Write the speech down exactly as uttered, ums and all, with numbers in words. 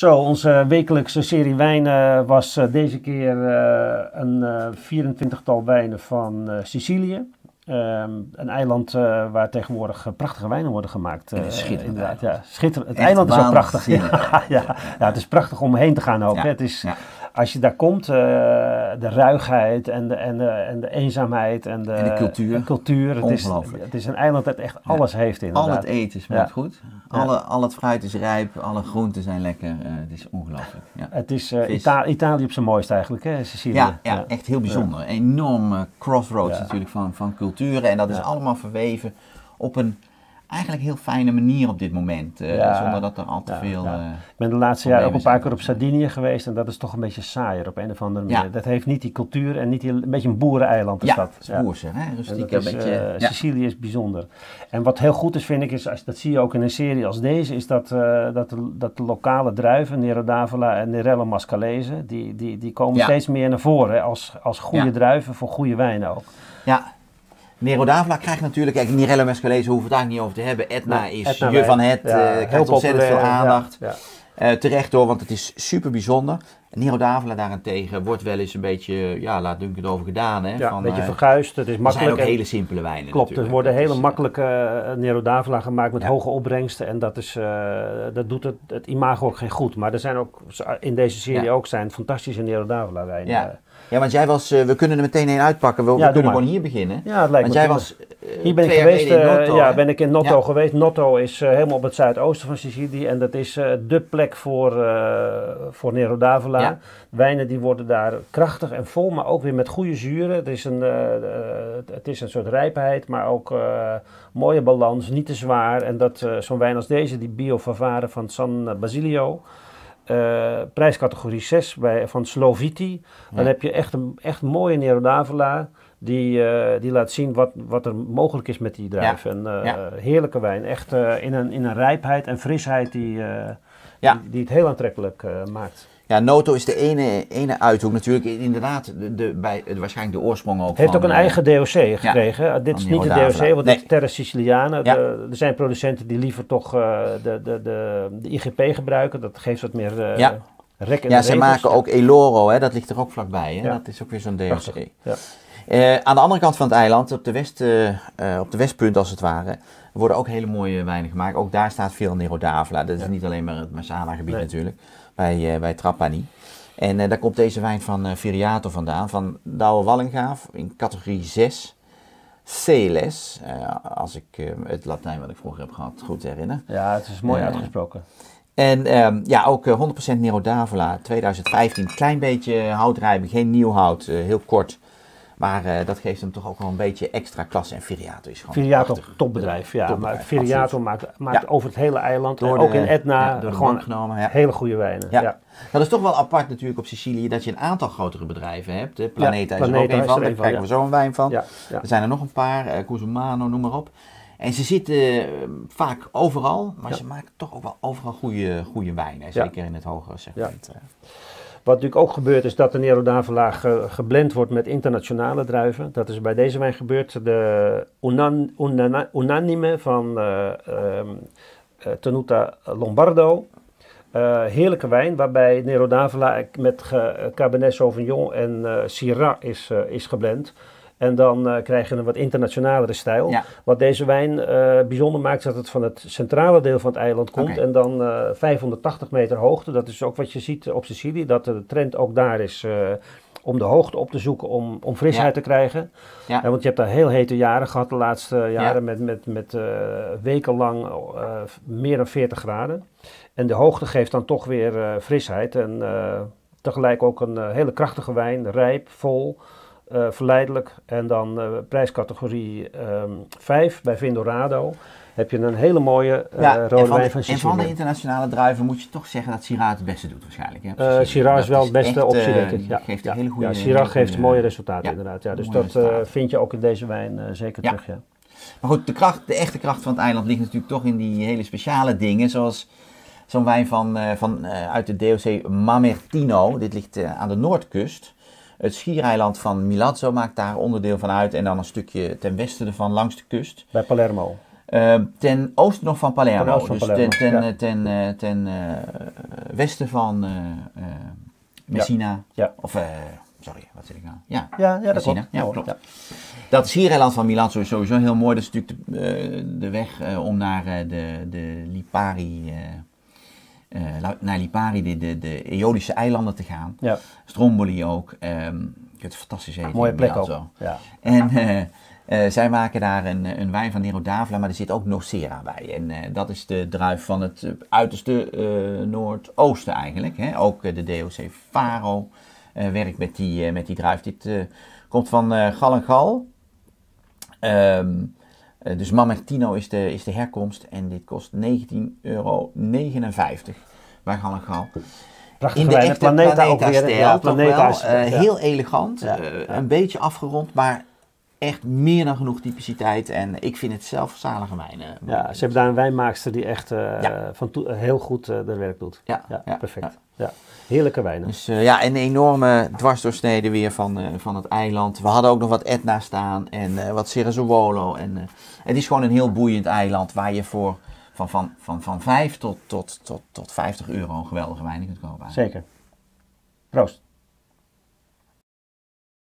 Zo, onze wekelijkse serie wijnen was uh, deze keer uh, een uh, vierentwintigtal wijnen van uh, Sicilië. Um, een eiland uh, waar tegenwoordig uh, prachtige wijnen worden gemaakt. Uh, schitterend. inderdaad, ja, schitterend. Het Echt eiland is ook prachtig. Ja, ja, ja. Ja. Ja, het is prachtig om heen te gaan ook. Ja. Hè. Het is, Ja. Als je daar komt, uh, de ruigheid en de, en, de, en de eenzaamheid en de, En de cultuur. de cultuur. Het is, Ongelooflijk. het is een eiland dat echt alles Ja. heeft inderdaad. Al het eten smaakt Ja. goed. Ja. Alle, al het fruit is rijp, alle groenten zijn lekker. Uh, het is ongelooflijk. Ja. Het is uh, Vis. Ita Italië op zijn mooist eigenlijk, hè, Sicilië. Ja, ja, echt heel bijzonder. Ja. Enorm uh, crossroads Ja. natuurlijk van, van culturen. En dat is Ja. allemaal verweven op een eigenlijk heel fijne manier op dit moment. Uh, Ja. Zonder dat er al te Ja, veel... ja. Uh, Ik ben de laatste jaren ook een paar problemen keer zijn. op Sardinië geweest en dat is toch een beetje saaier op een of andere manier. Ja. Dat heeft niet die cultuur en niet die, een beetje een boereneiland is ja, dat. het is boerse, hè? En Rustiek dat een is, beetje... uh, ja. Sicilië is bijzonder. En wat heel goed is, vind ik, is, als, dat zie je ook in een serie als deze, is dat, uh, dat, de, dat de lokale druiven, Nero d'Avola en Nerello Mascalese, die, die, die komen Ja. steeds meer naar voren hè, als, als goede Ja. druiven voor goede wijnen ook. Ja. Nero d'Avola krijgt natuurlijk, kijk, Nerello Mascalese hoeven we het daar niet over te hebben. Etna Nee, is Etna je wijn. van het, Ja, uh, heel krijgt ontzettend veel populair, aandacht. Ja, ja. Uh, terecht hoor, want het is super bijzonder. Nero d'Avola daarentegen wordt wel eens een beetje, ja, laat Duncan het over gedaan. Hè, Ja, van, een beetje uh, verguisd, het is het zijn makkelijk. ook en- hele simpele wijnen Klopt, er natuurlijk. worden Dat hele is, uh, makkelijke uh, Nero d'Avola gemaakt met Ja. hoge opbrengsten en dat, is, uh, dat doet het, het imago ook geen goed. Maar er zijn ook, in deze serie Ja. ook zijn fantastische Nero d'Avola wijnen. Ja. Ja, want jij was, uh, we kunnen er meteen een uitpakken, we, we Ja, doe kunnen maar. gewoon hier beginnen. Ja, het lijkt Want me jij prima. was uh, Hier ben ik twee jaar geweest, geleden in uh, Noto, ja, hè? ben ik in Noto Ja. geweest. Noto is uh, helemaal op het zuidoosten van Sicilië en dat is uh, dé plek voor, uh, voor Nero d'Avola. Ja. Wijnen die worden daar krachtig en vol, maar ook weer met goede zuren. Het is een, uh, uh, het is een soort rijpheid, maar ook uh, mooie balans, niet te zwaar. En dat uh, zo'n wijn als deze, die Bio Favare van San Basilio, uh, prijscategorie zes bij, van Sloviti, dan Ja. heb je echt een echt mooie Nero d'Avola. Die, uh, die laat zien wat, wat er mogelijk is met die druif. Ja. En uh, Ja. heerlijke wijn. Echt uh, in, een, in een rijpheid en frisheid die, uh, Ja. die, die het heel aantrekkelijk uh, maakt. Ja, Noto is de ene, ene uithoek natuurlijk, inderdaad, de, de, bij, de, waarschijnlijk de oorsprong ook Heeft van, ook een uh, eigen D O C gekregen. Uh, dit is van niet de Nero D O C, d'Avola. want Nee. dit is Terra Siciliana. Ja. De, er zijn producenten die liever toch uh, de, de, de, de I G P gebruiken. Dat geeft wat meer uh, Ja. rek in Ja, de ze regels. maken ook Eloro, hè, dat ligt er ook vlakbij, hè? Ja. Dat is ook weer zo'n D O C. Prachtig. Ja. Uh, aan de andere kant van het eiland, op de, west, uh, uh, op de westpunt als het ware, worden ook hele mooie wijnen gemaakt. Ook daar staat veel Nero d'Avola. Dat is Ja. niet alleen maar het Marsala gebied Nee. natuurlijk, bij, uh, bij Trapani. En uh, daar komt deze wijn van uh, Viriato vandaan, van Douwe Wallingaaf, in categorie zes. Celes, uh, als ik uh, het Latijn wat ik vroeger heb gehad goed herinner. Ja, het is mooi Uh, uitgesproken. En um, ja, ook uh, honderd procent Nero d'Avola, twintig vijftien. Klein beetje houtrijping, geen nieuw hout, uh, heel kort. Maar uh, dat geeft hem toch ook wel een beetje extra klasse. En Viriato is gewoon Viriato, prachtig. topbedrijf. Ja, Topbedrijf, maar Viriato absoluut. maakt, maakt Ja. over het hele eiland, Door en ook de- in Etna, ja, door de gewoon bank genomen, ja. hele goede wijnen. Ja. Ja. Dat is toch wel apart natuurlijk op Sicilië, dat je een aantal grotere bedrijven hebt. Hè. Planeta is er Planeta ook een is van, er daar een van, krijgen ja. we zo een wijn van. Ja, ja. Er zijn er nog een paar, uh, Cusumano, noem maar op. En ze zitten uh, vaak overal, maar Ja. ze maken toch ook wel overal goede, goede wijnen. Hè. Zeker in het hogere segment. Uh. Wat natuurlijk ook gebeurt is dat de Nero d'Avola ge, geblend wordt met internationale druiven. Dat is bij deze wijn gebeurd. De unan, unana, Unanime van uh, um, uh, Tenuta Lombardo. Uh, heerlijke wijn waarbij Nero d'Avola met ge, Cabernet Sauvignon en uh, Syrah is, uh, is geblend. En dan uh, krijg je een wat internationalere stijl. Ja. Wat deze wijn uh, bijzonder maakt, is dat het van het centrale deel van het eiland komt. Oké. En dan uh, vijfhonderdtachtig meter hoogte. Dat is ook wat je ziet op Sicilië. Dat de trend ook daar is uh, om de hoogte op te zoeken om, om frisheid Ja. te krijgen. Ja. Uh, want je hebt daar heel hete jaren gehad de laatste jaren. Ja. Met, met, met uh, wekenlang uh, meer dan veertig graden. En de hoogte geeft dan toch weer uh, frisheid. En uh, tegelijk ook een uh, hele krachtige wijn. Rijp, vol. Uh, verleidelijk. En dan uh, prijscategorie um, vijf bij Vindorado heb je een hele mooie uh, Ja, rode en van, wijn de, van en van Sicilië. de internationale druiven moet je toch zeggen dat Syrah het beste doet waarschijnlijk. Hè, op Uh, Sicilië. Syrah is Dat wel het beste echt, optie, uh, denk ik. Ja, geeft ja. een hele goede, ja, Syrah geeft goede- mooie resultaten ja, inderdaad. Ja. Dus mooie dat uh, resultaten. vind je ook in deze wijn uh, zeker Ja. terug. Ja. Maar goed, de, kracht, de echte kracht van het eiland ligt natuurlijk toch in die hele speciale dingen. Zoals zo'n wijn van, uh, van, uh, uit de D O C Mamertino. Dit ligt uh, aan de noordkust. Het schiereiland van Milazzo maakt daar onderdeel van uit. En dan een stukje ten westen ervan langs de kust. Bij Palermo. Uh, ten oosten nog van Palermo, Ten oosten van dus Palermo, ten, ten, ja. ten, ten, ten uh, westen van uh, uh, Messina. Ja. Ja. Of, uh, sorry, wat zit ik nou? Ja, ja, ja dat Messina. klopt. Ja, klopt. Ja. Dat Schiereiland van Milan is sowieso heel mooi. Dat is natuurlijk de, uh, de weg uh, om naar uh, de, de Lipari... Uh, Uh, naar Lipari, de, de, de Aeolische eilanden te gaan. Ja. Stromboli ook. Um, je kunt fantastisch eten. Mooie plek ook. Zo. Ja. En uh, uh, zij maken daar een, een wijn van Nero d'Avola, maar er zit ook Nocera bij. En uh, dat is de druif van het uiterste uh, noordoosten eigenlijk. Hè. Ook uh, de D O C Faro uh, werkt met die, uh, met die druif. Dit uh, komt van uh, Gal en Gal. Um, Uh, dus Mamertino is de, is de herkomst en dit kost negentien euro negenenvijftig bij Gal en Gal. Prachtig in de wijn, echte Planeta, Planeta-stijl, ja, toch Planeta wel. Uh, ja. Heel elegant, ja, uh, ja. een beetje afgerond, maar echt meer dan genoeg typiciteit. En ik vind het zelf zalige wijnen. Ja, ze hebben daar een wijnmaakster die echt uh, ja. van to- heel goed uh, de werk doet. Ja, ja, ja perfect. Ja. Ja. Heerlijke wijnen. Dus uh, ja, een enorme dwarsdoorsnede weer van, uh, van het eiland. We hadden ook nog wat Etna staan en uh, wat Ceresole. En uh, het is gewoon een heel boeiend eiland waar je voor van, van, van, van vijf tot, tot, tot, tot vijftig euro een geweldige wijn kunt kopen. Zeker. Proost.